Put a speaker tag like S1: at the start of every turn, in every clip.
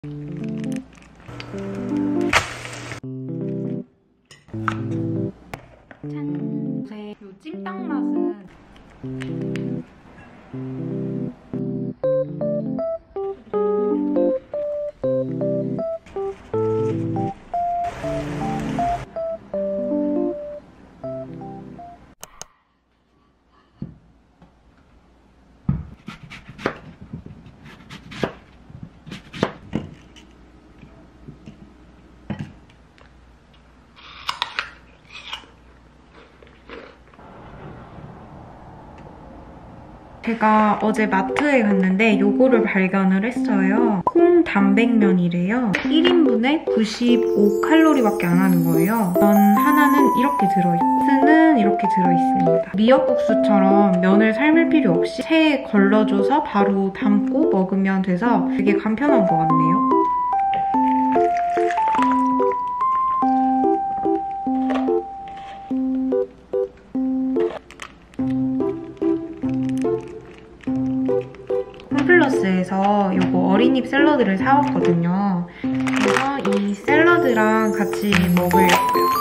S1: 짠! 이 찜닭 맛은 제가 어제 마트에 갔는데 요거를 발견을 했어요. 콩 단백면이래요. 1인분에 95칼로리밖에 안 하는 거예요. 면 하나는 이렇게 들어있고 스는 이렇게 들어있습니다. 미역국수처럼 면을 삶을 필요 없이 체에 걸러줘서 바로 담고 먹으면 돼서 되게 간편한 것 같네요. 홈플러스에서 이거 어린잎 샐러드를 사왔거든요. 그래서 이 샐러드랑 같이 먹으려고요.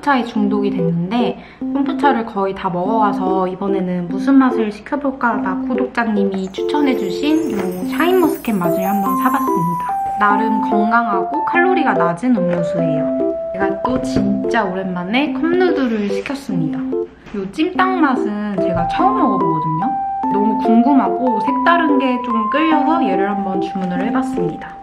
S1: 콤부차에 중독이 됐는데 콤부차를 거의 다 먹어가서 이번에는 무슨 맛을 시켜볼까 하다 구독자님이 추천해주신 이 샤인머스켓 맛을 한번 사봤습니다. 나름 건강하고 칼로리가 낮은 음료수예요. 제가 또 진짜 오랜만에 컵누들을 시켰습니다. 이 찜닭 맛은 제가 처음 먹어보거든요. 너무 궁금하고 색다른 게 좀 끌려서 얘를 한번 주문을 해봤습니다.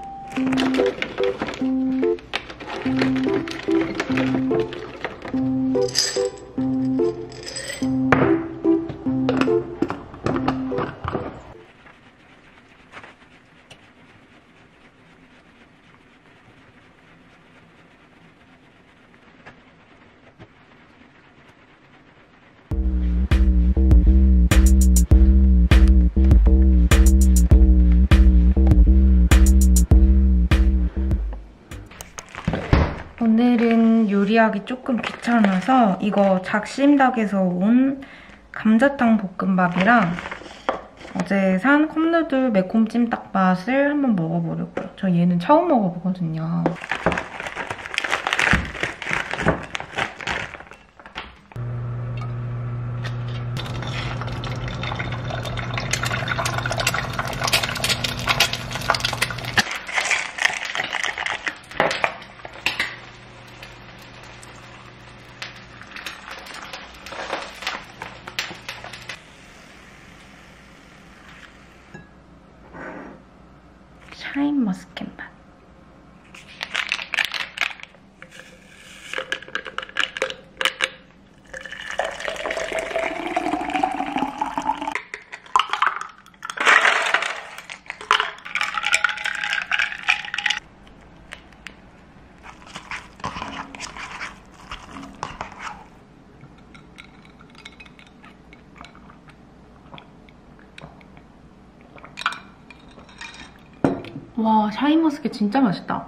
S1: 오늘은 요리하기 조금 귀찮아서 이거 작심닭에서 온 감자탕 볶음밥이랑 어제 산 컵누들 매콤 찜닭맛을 한번 먹어보려고요. 저 얘는 처음 먹어보거든요. 샤인머스켓 맛. 와, 샤인머스켓 진짜 맛있다.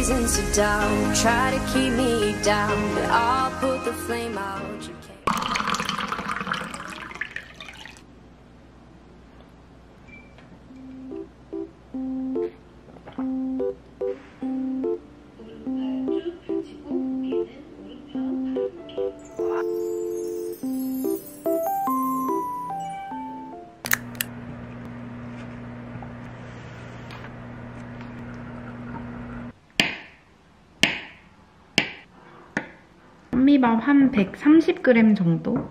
S2: reasons to doubt, try to keep me down, but I'll put the flame out. You can't.
S1: 현미밥 한 130g 정도?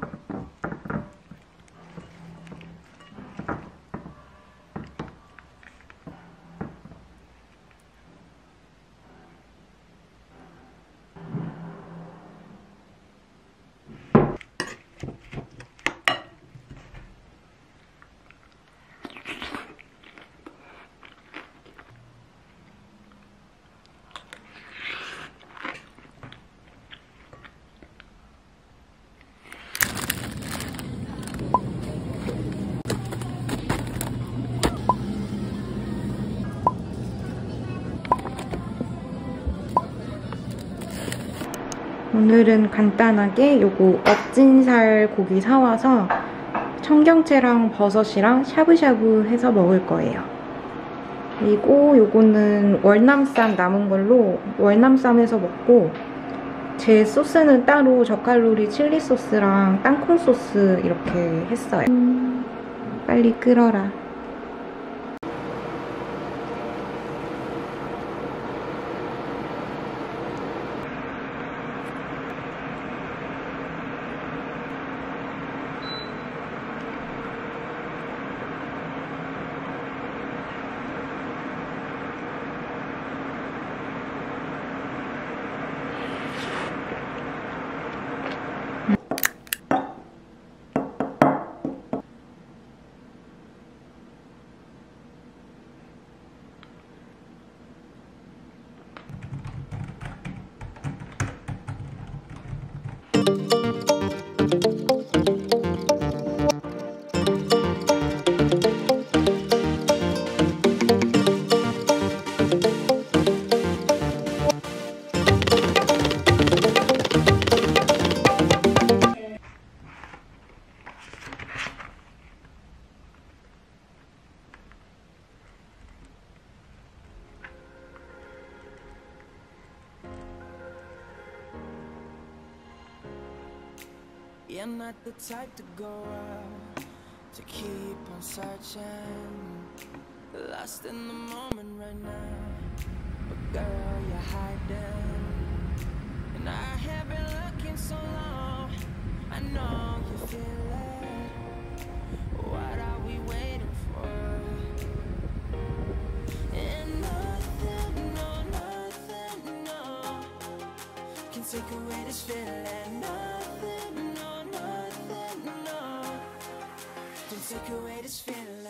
S1: 오늘은 간단하게 요거 엎진살 고기 사와서 청경채랑 버섯이랑 샤브샤브 해서 먹을 거예요. 그리고 요거는 월남쌈 남은 걸로 월남쌈 해서 먹고, 제 소스는 따로 저칼로리 칠리 소스랑 땅콩 소스 이렇게 했어요. 빨리 끓어라.
S3: You're not the type to go out, to keep on searching, lost in the moment right now, but girl, you're hiding, and I have been looking so long, I know you feel it, what are we waiting for, and nothing, no, nothing, no, can take away this feeling, nothing, no, nothing, no, can take away this feeling.